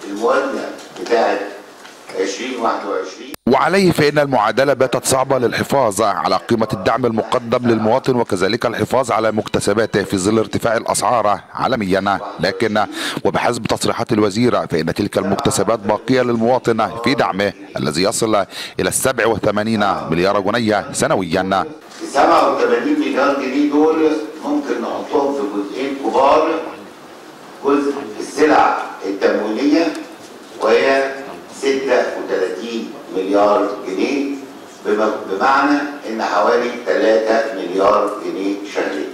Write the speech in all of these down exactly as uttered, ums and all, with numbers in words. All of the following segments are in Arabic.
الموازنه بتاعت ألفين وواحد وعشرين. وعليه فإن المعادلة باتت صعبة للحفاظ على قيمة الدعم المقدم للمواطن وكذلك الحفاظ على مكتسباته في ظل ارتفاع الأسعار عالميا، لكن وبحسب تصريحات الوزير فإن تلك المكتسبات باقية للمواطن في دعمه الذي يصل إلى سبعة وثمانين مليار جنيه سنويا. سبعة وثمانين مليار جنيه دول ممكن نحطهم في جزئين كبار، جزء السلع التموينية وهي ستة وثلاثين مليار جنيه، بمعنى ان حوالي ثلاثة مليار جنيه شهريا.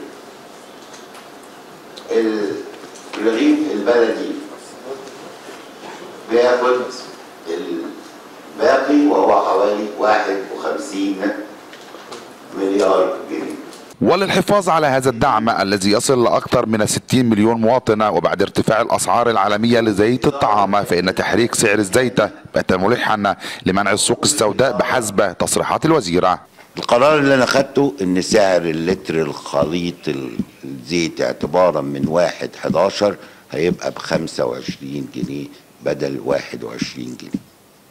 الرغيف البلدي بياخد الباقي وهو حوالي واحد وخمسين مليار جنيه. وللحفاظ على هذا الدعم الذي يصل لأكثر من ستين مليون مواطن وبعد ارتفاع الأسعار العالمية لزيت الطعام، فإن تحريك سعر الزيت بات ملحا لمنع السوق السوداء بحسب تصريحات الوزيرة. القرار اللي أنا خدته إن سعر اللتر الخليط الزيت اعتبارا من واحد حداشر هيبقى ب خمسة وعشرين جنيه بدل واحد وعشرين جنيه.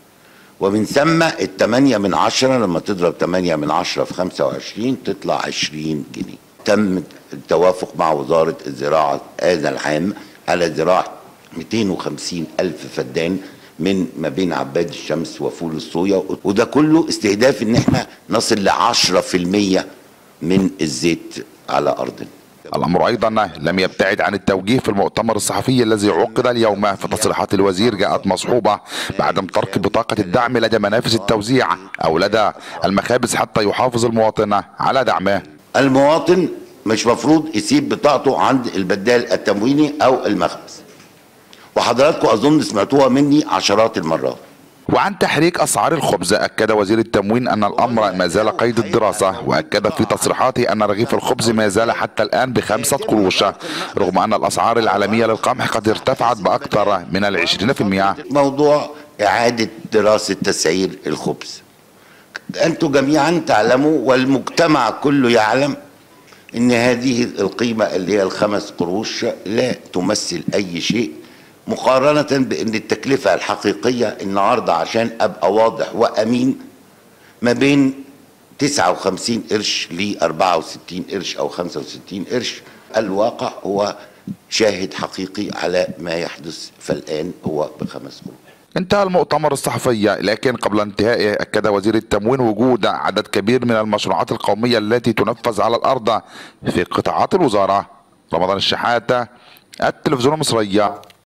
ومن ثم الثمانية من عشرة لما تضرب ثمانية من عشرة في خمسة وعشرين تطلع عشرين جنيه. تم التوافق مع وزارة الزراعة هذا العام على زراعة مئتين وخمسين ألف فدان من ما بين عباد الشمس وفول الصويا، وده كله استهداف ان احنا نصل ل عشرة في المية من الزيت على ارضنا. الأمر أيضا لم يبتعد عن التوجيه في المؤتمر الصحفي الذي عقد اليوم، فتصريحات الوزير جاءت مصحوبة بعدم ترك بطاقة الدعم لدى منافذ التوزيع أو لدى المخابز حتى يحافظ المواطن على دعمه. المواطن مش مفروض يسيب بطاقته عند البدال التمويني أو المخبز، وحضراتكم أظن سمعتوها مني عشرات المرات. وعن تحريك أسعار الخبز أكد وزير التموين أن الأمر ما زال قيد الدراسة، وأكد في تصريحاته أن رغيف الخبز ما زال حتى الآن بخمسة قروش رغم أن الأسعار العالمية للقمح قد ارتفعت بأكثر من العشرين في المئة. موضوع إعادة دراسة تسعير الخبز، أنتم جميعا تعلموا والمجتمع كله يعلم أن هذه القيمة اللي هي الخمس قروش لا تمثل أي شيء مقارنة بأن التكلفة الحقيقية النهاردة عشان أبقى واضح وأمين ما بين تسعة وخمسين قرش ل أربعة وستين قرش أو خمسة وستين قرش. الواقع هو شاهد حقيقي على ما يحدث، فالآن هو بخمس قروش. انتهى المؤتمر الصحفي، لكن قبل انتهائه أكد وزير التموين وجود عدد كبير من المشروعات القومية التي تنفذ على الأرض في قطاعات الوزارة. رمضان الشحاتة، التلفزيون المصري.